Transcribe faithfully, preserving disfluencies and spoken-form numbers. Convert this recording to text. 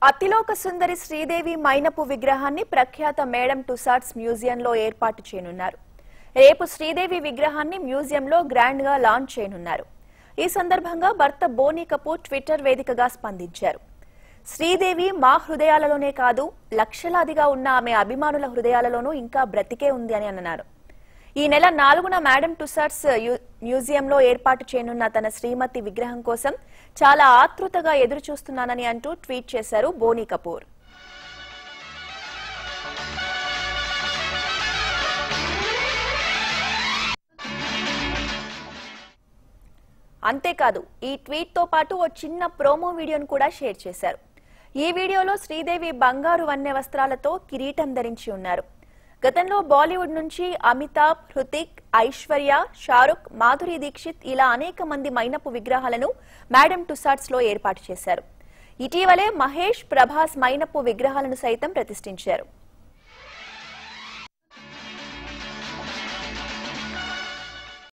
అతిలోక సుందరి శ్రీదేవి మైనపు విగ్రహాన్ని ప్రఖ్యాత మేడం టుసాట్స్ మ్యూజియంలో ఏర్పాటు చేయనున్నారు. రేపు శ్రీదేవి విగ్రహాన్ని మ్యూజియంలో గ్రాండ్ గా లాంచ్ చేయనున్నారు. ఈ సందర్భంగా భర్త బోనీ కపూర్ ట్విట్టర్ వేదికగా స్పందించారు. శ్రీదేవి మా హృదయాలలోనే కాదు, లక్షలాదిగా ఉన్న ఆమె అభిమానుల హృదయాలలోనూ ఇంకా బ్రతికే ఉంది అని అన్నారు. ఈ నెల నాలుగున మేడం టుసాట్స్ మ్యూజియంలో ఏర్పాటు చేయనున్న తన శ్రీమతి విగ్రహం కోసం చాలా ఆతృతగా ఎదురు చూస్తున్నానని అంటూ ట్వీట్ చేశారు బోనీ కపూర్. అంతేకాదు, ఈ ట్వీట్ తో పాటు ఓ చిన్న ప్రోమో వీడియోను కూడా షేర్ చేశారు. ఈ వీడియోలో శ్రీదేవి బంగారు వన్నె వస్త్రాలతో కిరీటం ధరించి ఉన్నారు. గతంలో బాలీవుడ్ నుంచి అమితాబ్, హృతిక్, ఐశ్వర్య, షారుఖ్, మాధురి దీక్షిత్ ఇలా అనేక మంది మైనపు విగ్రహాలను మేడం టుసాట్స్ లో ఏర్పాటు చేశారు. ఇటీవలే మహేష్, ప్రభాస్ మైనపు విగ్రహాలను సైతం ప్రతిష్ఠించారు.